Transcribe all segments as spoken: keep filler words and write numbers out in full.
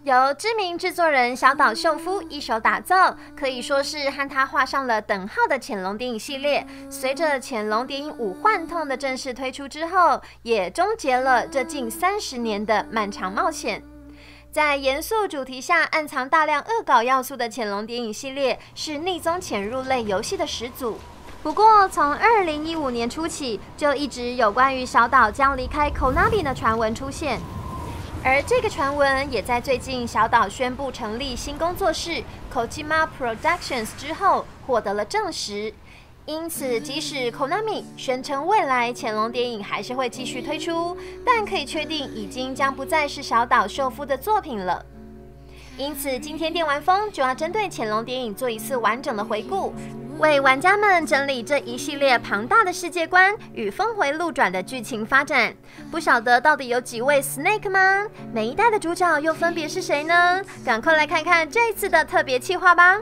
由知名制作人小岛秀夫一手打造，可以说是和他画上了等号的潜龙谍影系列。随着潜龙谍影五幻痛的正式推出之后，也终结了这近三十年的漫长冒险。在严肃主题下暗藏大量恶搞要素的潜龙谍影系列，是逆宗潜入类游戏的始祖。不过，从二零一五年初起，就一直有关于小岛将离开 Konami 的传闻出现。而这个传闻也在最近小岛宣布成立新工作室 Kojima Productions 之后获得了证实。因此，即使 Konami 宣称未来潜龙谍影还是会继续推出，但可以确定已经将不再是小岛秀夫的作品了。因此，今天电玩风就要针对潜龙谍影做一次完整的回顾，为玩家们整理这一系列庞大的世界观与峰回路转的剧情发展。不晓得到底有几位 Snake 吗？每一代的主角又分别是谁呢？赶快来看看这一次的特别企划吧！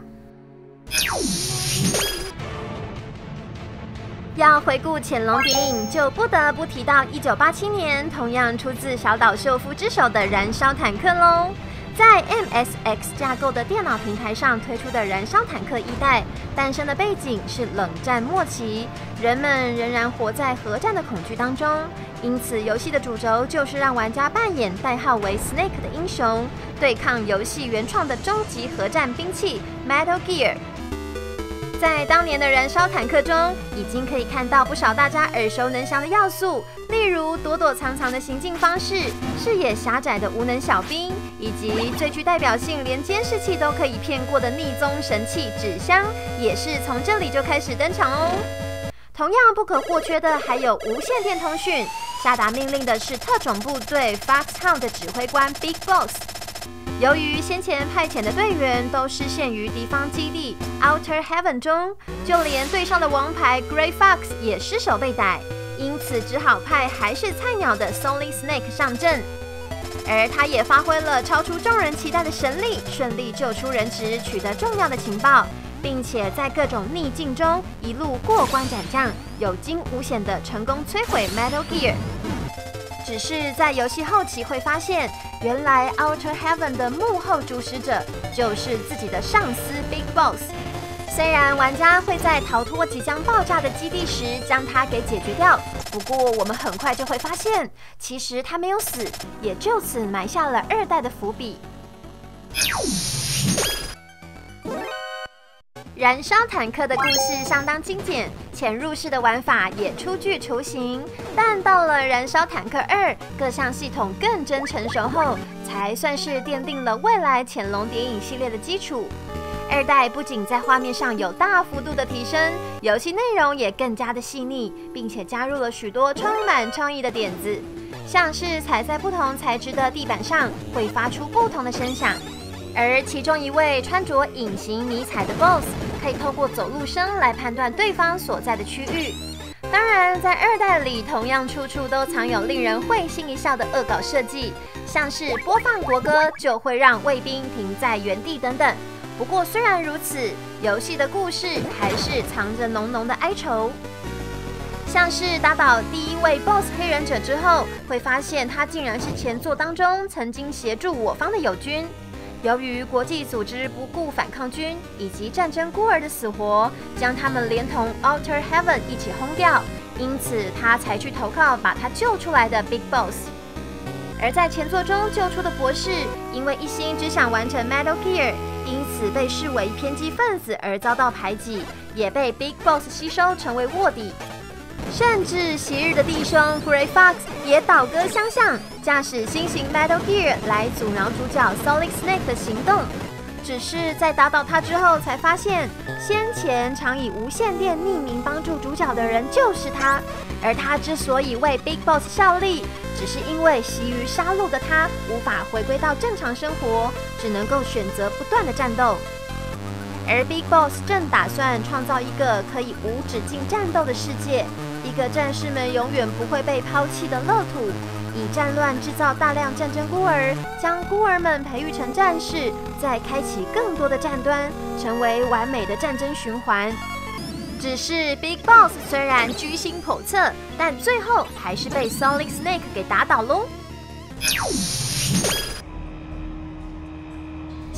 要回顾潜龙谍影，就不得不提到一九八七年同样出自小岛秀夫之手的燃烧坦克喽。在 M S X 架构的电脑平台上推出的燃烧坦克一代，诞生的背景是冷战末期，人们仍然活在核战的恐惧当中，因此游戏的主轴就是让玩家扮演代号为 Snake 的英雄，对抗游戏原创的终极核战兵器 Metal Gear。在当年的燃烧坦克中，已经可以看到不少大家耳熟能详的要素，例如躲躲藏藏的行进方式、视野狭窄的无能小兵，以及最具代表性连监视器都可以骗过的逆宗神器纸箱，也是从这里就开始登场哦。同样不可或缺的还有无线电通讯，下达命令的是特种部队 Foxhound 的指挥官 Big Boss。由于先前派遣的队员都失陷于敌方基地 Outer Heaven 中，就连队上的王牌 Gray Fox 也失手被逮，因此只好派还是菜鸟的 Solid Snake 上阵。而他也发挥了超出众人期待的神力，顺利救出人质，取得重要的情报，并且在各种逆境中一路过关斩将，有惊无险地成功摧毁 Metal Gear。只是在游戏后期会发现，原来 Outer Heaven 的幕后主使者就是自己的上司 Big Boss。虽然玩家会在逃脱即将爆炸的基地时将它给解决掉，不过我们很快就会发现，其实他没有死，也就此埋下了二代的伏笔。燃烧坦克的故事相当精简，潜入式的玩法也初具雏形。但到了燃烧坦克二，各项系统更臻成熟后，才算是奠定了未来潜龙谍影系列的基础。二代不仅在画面上有大幅度的提升，游戏内容也更加的细腻，并且加入了许多充满创意的点子，像是踩在不同材质的地板上会发出不同的声响。而其中一位穿着隐形迷彩的 boss 可以透过走路声来判断对方所在的区域。当然，在二代里同样处处都藏有令人会心一笑的恶搞设计，像是播放国歌就会让卫兵停在原地等等。不过虽然如此，游戏的故事还是藏着浓浓的哀愁。像是打倒第一位 boss 黑忍者之后，会发现他竟然是前作当中曾经协助我方的友军。由于国际组织不顾反抗军以及战争孤儿的死活，将他们连同 Outer Heaven 一起轰掉，因此他才去投靠把他救出来的 Big Boss。而在前作中救出的博士，因为一心只想完成 Metal Gear， 因此被视为偏激分子而遭到排挤，也被 Big Boss 吸收成为卧底。甚至昔日的弟兄 Gray Fox 也倒戈相向，驾驶新型 Metal Gear 来阻挠主角 Solid Snake 的行动。只是在打倒他之后，才发现先前常以无线电匿名帮助主角的人就是他。而他之所以为 Big Boss 效力，只是因为习于杀戮的他无法回归到正常生活，只能够选择不断的战斗。而 Big Boss 正打算创造一个可以无止境战斗的世界，一个战士们永远不会被抛弃的乐土，以战乱制造大量战争孤儿，将孤儿们培育成战士，再开启更多的战端，成为完美的战争循环。只是 Big Boss 虽然居心叵测，但最后还是被 Solid Snake 给打倒喽。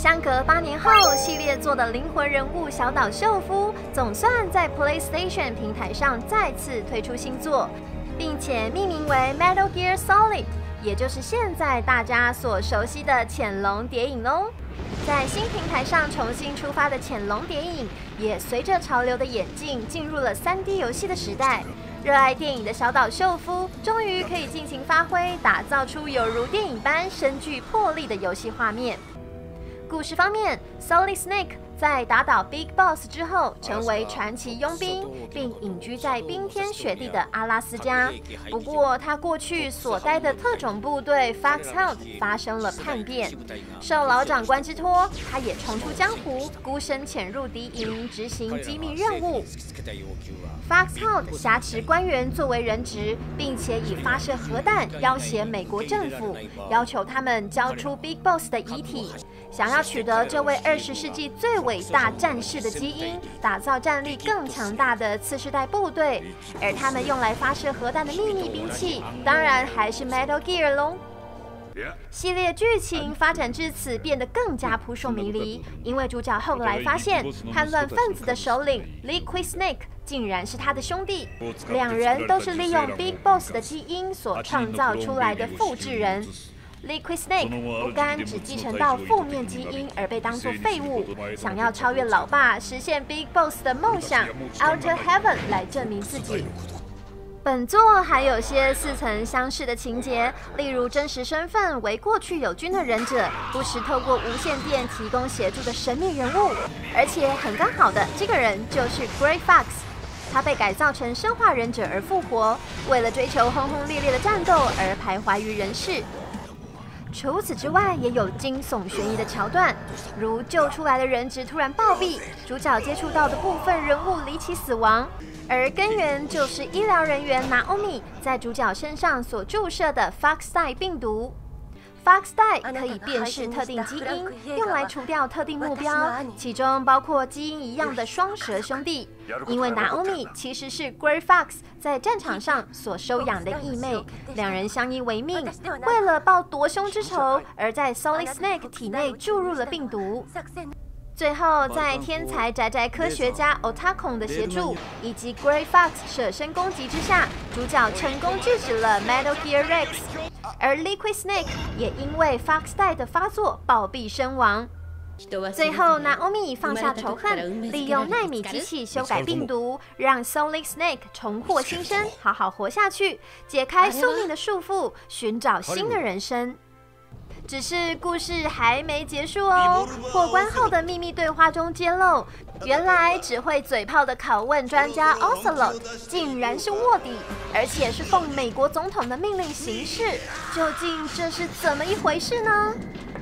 相隔八年后，系列作的灵魂人物小岛秀夫总算在 PlayStation 平台上再次推出新作，并且命名为 Metal Gear Solid， 也就是现在大家所熟悉的潜龙谍影喽。在新平台上重新出发的潜龙谍影，也随着潮流的演进，进入了 三 D 游戏的时代。热爱电影的小岛秀夫，终于可以尽情发挥，打造出有如电影般深具魄力的游戏画面。故事方面 ，Solid Snake 在打倒 Big Boss 之后，成为传奇佣兵，并隐居在冰天雪地的阿拉斯加。不过，他过去所待的特种部队 Foxhound 发生了叛变，受老长官之托，他也重出江湖，孤身潜入敌营，执行机密任务。Foxhound 挟持官员作为人质，并且以发射核弹要挟美国政府，要求他们交出 Big Boss 的遗体。想要取得这位二十世纪最伟大战士的基因，打造战力更强大的次世代部队，而他们用来发射核弹的秘密兵器，当然还是 Metal Gear 咯。系列剧情发展至此变得更加扑朔迷离，因为主角后来发现叛乱分子的首领 Liquid Snake 竟然是他的兄弟，两人都是利用 Big Boss 的基因所创造出来的复制人。Liquid Snake 不甘只继承到负面基因而被当作废物，想要超越老爸，实现 Big Boss 的梦想 Outer Heaven 来证明自己。本作还有些似曾相识的情节，例如真实身份为过去友军的忍者，不时透过无线电提供协助的神秘人物，而且很刚好的，这个人就是 Gray Fox。他被改造成生化忍者而复活，为了追求轰轰烈烈的战斗而徘徊于人世。除此之外，也有惊悚悬疑的桥段，如救出来的人质突然暴毙，主角接触到的部分人物离奇死亡，而根源就是医疗人员 Naomi 在主角身上所注射的 Foxdie 病毒。Foxdie 可以辨识特定基因，用来除掉特定目标，其中包括基因一样的双蛇兄弟。因为 Naomi 其实是 Gray Fox 在战场上所收养的义妹，两人相依为命，为了报夺兄之仇，而在 Solid Snake 体内注入了病毒。最后，在天才宅宅科学家 Otakon 的协助，以及 Gray Fox 舍身攻击之下，主角成功制止了 Metal Gear Rex， 而 Liquid Snake 也因为 Foxdie 的发作暴毙身亡。最后 ，Naomi 放下仇恨，利用奈米机器修改病毒，让 Solid Snake 重获新生，好好活下去，解开宿命的束缚，寻找新的人生。只是故事还没结束哦！破关后的秘密对话中揭露，原来只会嘴炮的拷问专家 Ocelot 竟然是卧底，而且是奉美国总统的命令行事。究竟这是怎么一回事呢？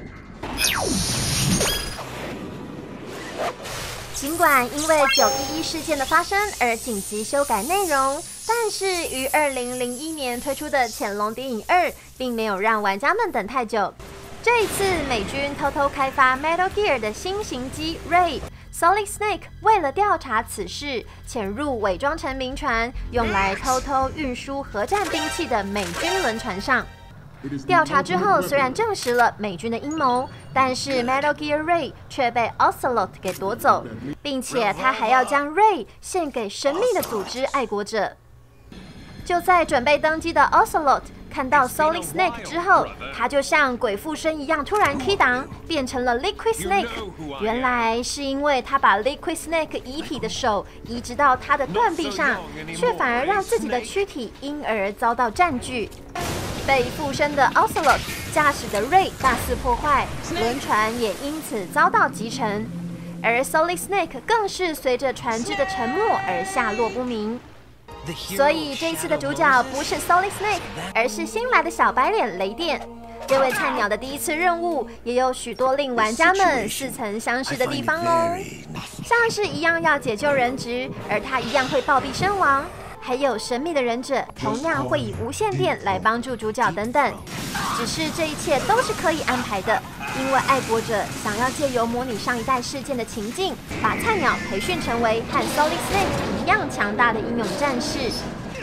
尽管因为九一一事件的发生而紧急修改内容，但是于二零零一年推出的《潜龙谍影二》并没有让玩家们等太久。这一次，美军偷偷开发 Metal Gear 的新型机 Raid，Solid Snake 为了调查此事，潜入伪装成民船，用来偷偷运输核战兵器的美军轮船上。调查之后，虽然证实了美军的阴谋，但是 Metal Gear Ray 却被 Ocelot 给夺走，并且他还要将 Ray 献给神秘的组织爱国者。就在准备登机的 Ocelot 看到 Solid Snake 之后，他就像鬼附身一样突然 key 档，变成了 Liquid Snake。原来是因为他把 Liquid Snake 遗体的手移植到他的断臂上，却反而让自己的躯体因而遭到占据。被附身的 Ocelot 驾驶的 Ray 大肆破坏，轮船也因此遭到击沉，而 Solid Snake 更是随着船只的沉没而下落不明。所以这一次的主角不是 Solid Snake， 而是新来的小白脸雷电。这位菜鸟的第一次任务也有许多令玩家们似曾相识的地方哦，像是一样要解救人质，而他一样会暴毙身亡。还有神秘的忍者同样会以无线电来帮助主角等等，只是这一切都是可以安排的，因为爱国者想要借由模拟上一代事件的情境，把菜鸟培训成为和 Solid Snake 一样强大的英勇战士。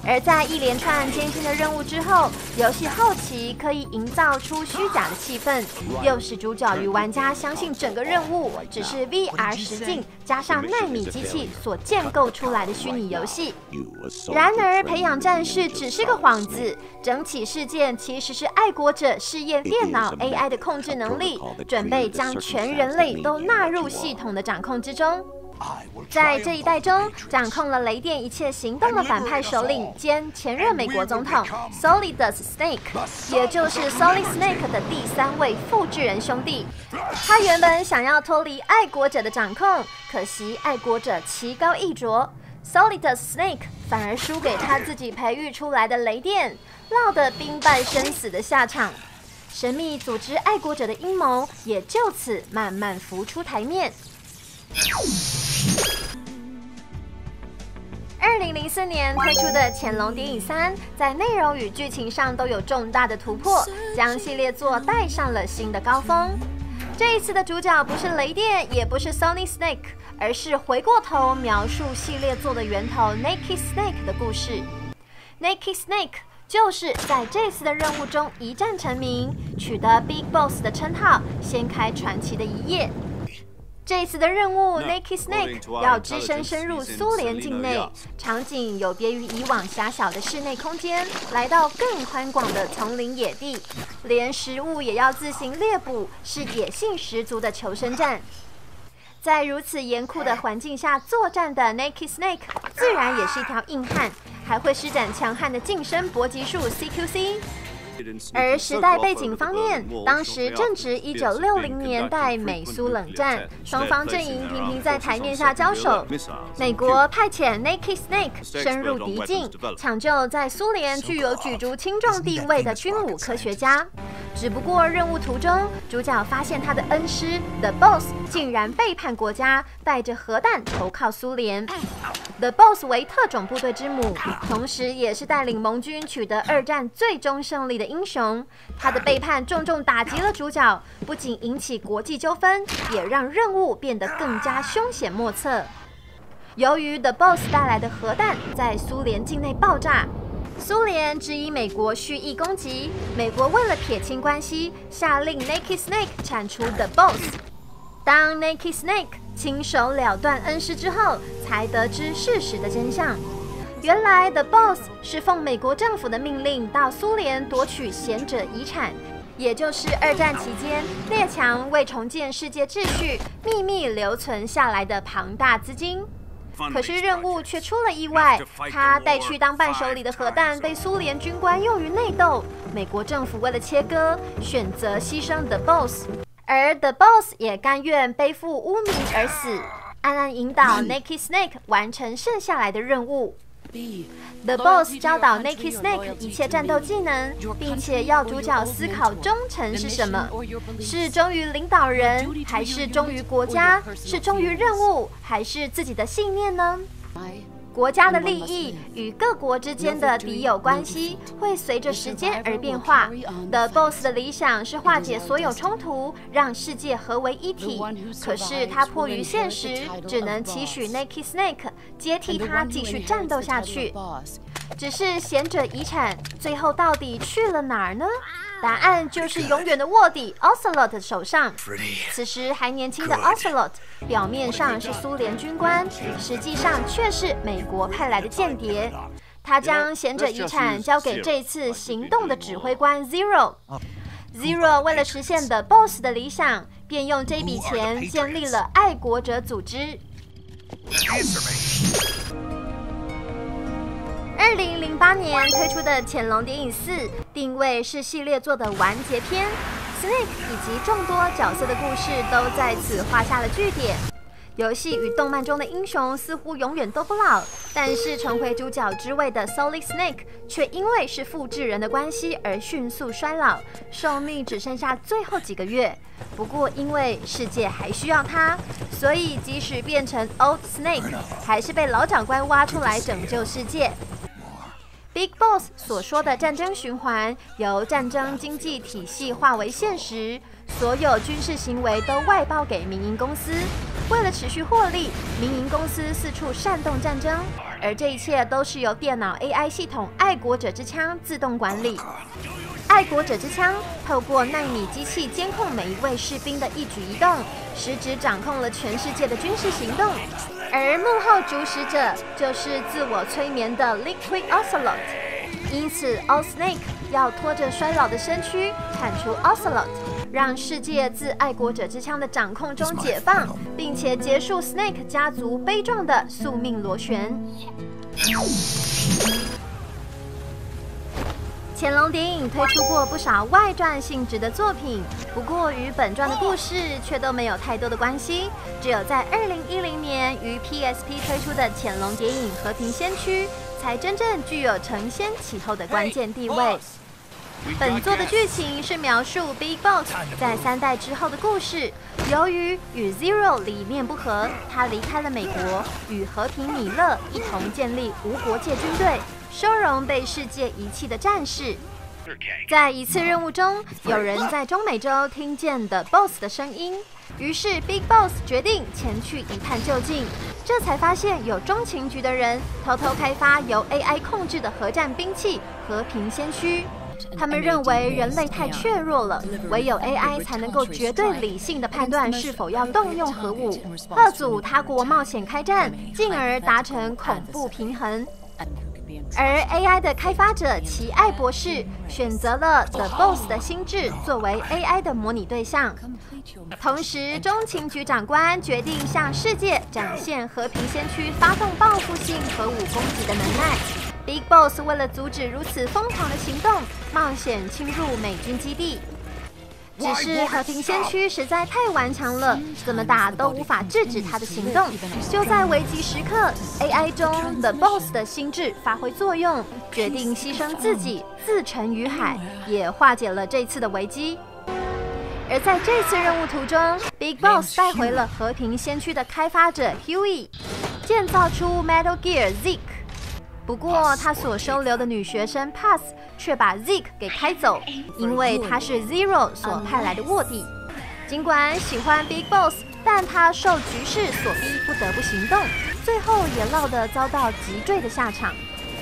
而在一连串艰辛的任务之后，游戏后期可以营造出虚假的气氛，诱使主角与玩家相信整个任务只是 V R 实境加上奈米机器所建构出来的虚拟游戏。然而，培养战士只是个幌子，整起事件其实是爱国者试验电脑 A I 的控制能力，准备将全人类都纳入系统的掌控之中。在这一代中，掌控了雷电一切行动的反派首领兼前任美国总统 Solidus Snake， 也就是 Solid Snake 的第三位复制人兄弟。他原本想要脱离爱国者的掌控，可惜爱国者棋高一着 ，Solidus Snake 反而输给他自己培育出来的雷电，落得兵败身死的下场。神秘组织爱国者的阴谋也就此慢慢浮出台面。二零零四年推出的《潜龙谍影三》在内容与剧情上都有重大的突破，将系列作带上了新的高峰。这一次的主角不是雷电，也不是 Solid Snake， 而是回过头描述系列作的源头 Naked Snake 的故事。Naked Snake 就是在这次的任务中一战成名，取得 Big Boss 的称号，掀开传奇的一页。这一次的任务 ，Naked Snake 要只身深入苏联境内，场景有别于以往狭小的室内空间，来到更宽广的丛林野地，连食物也要自行猎捕，是野性十足的求生战。在如此严酷的环境下作战的 Naked Snake， 自然也是一条硬汉，还会施展强悍的近身搏击术 C Q C。而时代背景方面，当时正值一九六零年代美苏冷战，双方阵营频频在台面下交手。美国派遣 Naked Snake 深入敌境，抢救在苏联具有举足轻重地位的军武科学家。只不过任务途中，主角发现他的恩师 The Boss 竟然背叛国家，带着核弹投靠苏联。The Boss 为特种部队之母，同时也是带领盟军取得二战最终胜利的英雄。他的背叛重重打击了主角，不仅引起国际纠纷，也让任务变得更加凶险莫测。由于 The Boss 带来的核弹在苏联境内爆炸，苏联质疑美国蓄意攻击，美国为了撇清关系，下令 Naked Snake 铲除 The Boss。当 Naked Snake 亲手了断恩师之后，才得知事实的真相。原来 The Boss 是奉美国政府的命令到苏联夺取贤者遗产，也就是二战期间列强为重建世界秩序秘密留存下来的庞大资金。可是任务却出了意外，他带去当伴手礼的核弹被苏联军官用于内斗，美国政府为了切割，选择牺牲 The Boss， 而 The Boss 也甘愿背负污名而死，暗暗引导 Naked Snake 完成剩下来的任务。The Boss 教导 Naked Snake 一切战斗技能，并且要主角思考忠诚是什么，是忠于领导人，还是忠于国家？是忠于任务，还是自己的信念呢？国家的利益与各国之间的敌友关系会随着时间而变化。The Boss 的理想是化解所有冲突，让世界合为一体。可是他迫于现实，只能期许 Naked Snake 接替他继续战斗下去。只是贤者遗产最后到底去了哪儿呢？答案就是永远的卧底 Ocelot 的手上。此时还年轻的 Ocelot 表面上是苏联军官，实际上却是美国派来的间谍。他将贤者遗产交给这次行动的指挥官 Zero。Zero 为了实现 The Boss 的理想，便用这笔钱建立了爱国者组织。二零零八年推出的《潜龙谍影四》定位是系列作的完结篇 ，Snake 以及众多角色的故事都在此画下了句点。游戏与动漫中的英雄似乎永远都不老，但是重回主角之位的 Solid Snake 却因为是复制人的关系而迅速衰老，寿命只剩下最后几个月。不过因为世界还需要他，所以即使变成 Old Snake， 还是被老长官挖出来拯救世界。Big Boss 所说的战争循环，由战争经济体系化为现实，所有军事行为都外包给民营公司。为了持续获利，民营公司四处煽动战争，而而这一切都是由电脑 A I 系统爱国者之枪自动管理。爱国者之枪透过纳米机器监控每一位士兵的一举一动，实质掌控了全世界的军事行动。而幕后主使者就是自我催眠的 Liquid Ocelot， 因此 All Snake 要拖着衰老的身躯铲除 Ocelot， 让世界自爱国者之枪的掌控中解放，并且结束 Snake 家族悲壮的宿命螺旋。乾隆电影推出过不少外传性质的作品，不过与本传的故事却都没有太多的关系。只有在二零一零年于 P S P 推出的乾隆电影《和平先驱》，才真正具有承先启后的关键地位。本作的剧情是描述 Big Boss 在三代之后的故事。由于与 Zero 理念不合，他离开了美国，与和平米勒一同建立无国界军队，收容被世界遗弃的战士。在一次任务中，有人在中美洲听见 The Boss 的声音，于是 Big Boss 决定前去一探究竟。这才发现有中情局的人偷偷开发由 A I 控制的核战兵器和平先驱。他们认为人类太怯弱了，唯有 A I 才能够绝对理性地判断是否要动用核武，遏阻他国冒险开战，进而达成恐怖平衡。而 A I 的开发者奇爱博士选择了 The Boss 的心智作为 A I 的模拟对象，同时中情局长官决定向世界展现和平先驱发动报复性核武攻击的能耐。Big Boss 为了阻止如此疯狂的行动，冒险侵入美军基地。只是和平先驱实在太顽强了，怎么打都无法制止他的行动。就在危急时刻 ，A I 中 The Boss 的心智发挥作用，决定牺牲自己，自沉于海，也化解了这次的危机。而在这次任务途中 ，Big Boss 带回了和平先驱的开发者 Huey， 建造出 Metal Gear Zeke。不过，他所收留的女学生 Paz 却把 Zeke 给开走，因为他是 Zero 所派来的卧底。尽管喜欢 Big Boss， 但他受局势所逼，不得不行动，最后也落得遭到击坠的下场。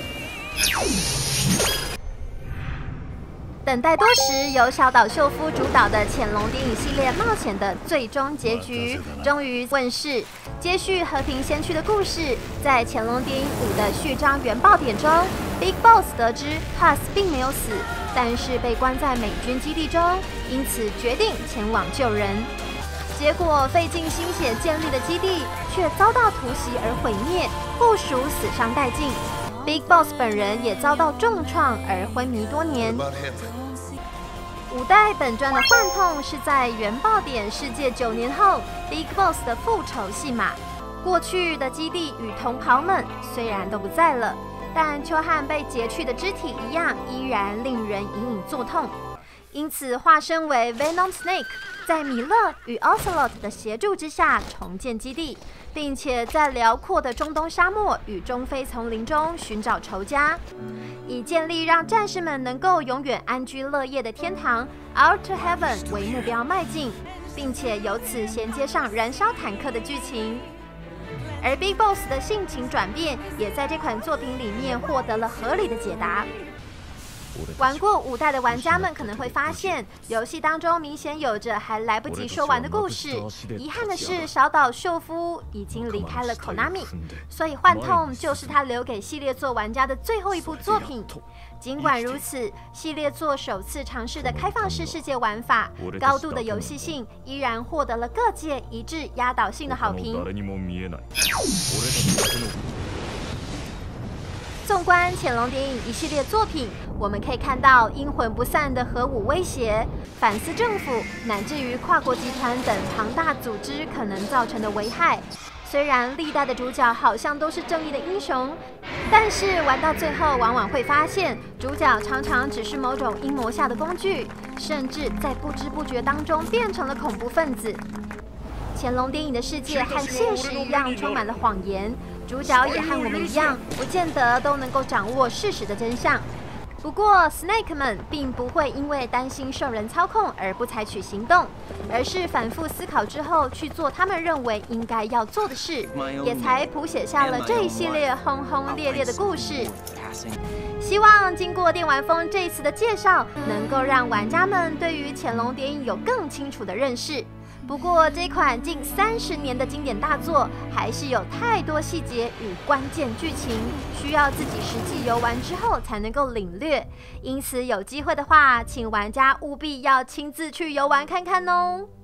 等待多时，由小岛秀夫主导的乾隆电影系列冒险的最终结局终于问世，接续和平先驱的故事。在乾隆电影五的序章原爆点中 ，Big Boss 得知 Paz 并没有死，但是被关在美军基地中，因此决定前往救人。结果费尽心血建立的基地却遭到突袭而毁灭，部属死伤殆尽。Big Boss 本人也遭到重创而昏迷多年。五代本传的幻痛是在原爆点事件九年后 ，Big Boss 的复仇戏码。过去的基地与同袍们虽然都不在了，但就和被截去的肢体一样，依然令人隐隐作痛。因此，化身为 Venom Snake， 在米勒与 Ocelot 的协助之下重建基地，并且在辽阔的中东沙漠与中非丛林中寻找仇家，以建立让战士们能够永远安居乐业的天堂 Outer Heaven 为目标迈进，并且由此衔接上燃烧坦克的剧情。而 Big Boss 的性情转变，也在这款作品里面获得了合理的解答。玩过五代的玩家们可能会发现，游戏当中明显有着还来不及说完的故事。遗憾的是，小岛秀夫已经离开了 Konami， 所以《幻痛》就是他留给系列作玩家的最后一部作品。尽管如此，系列作首次尝试的开放式世界玩法、高度的游戏性，依然获得了各界一致压倒性的好评。纵观乾隆电影一系列作品，我们可以看到阴魂不散的核武威胁、反思政府乃至于跨国集团等庞大组织可能造成的危害。虽然历代的主角好像都是正义的英雄，但是玩到最后，往往会发现主角常常只是某种阴谋下的工具，甚至在不知不觉当中变成了恐怖分子。乾隆电影的世界和现实一样，充满了谎言。主角也和我们一样，不见得都能够掌握事实的真相。 不过 Snake 们并不会因为担心受人操控而不采取行动，而是反复思考之后去做他们认为应该要做的事，也才谱写下了这一系列轰轰烈烈的故事。希望经过电玩风这一次的介绍，能够让玩家们对于潜龙谍影有更清楚的认识。不过，这款近三十年的经典大作，还是有太多细节与关键剧情，需要自己实际游玩之后才能够领略。因此，有机会的话，请玩家务必要亲自去游玩看看哦。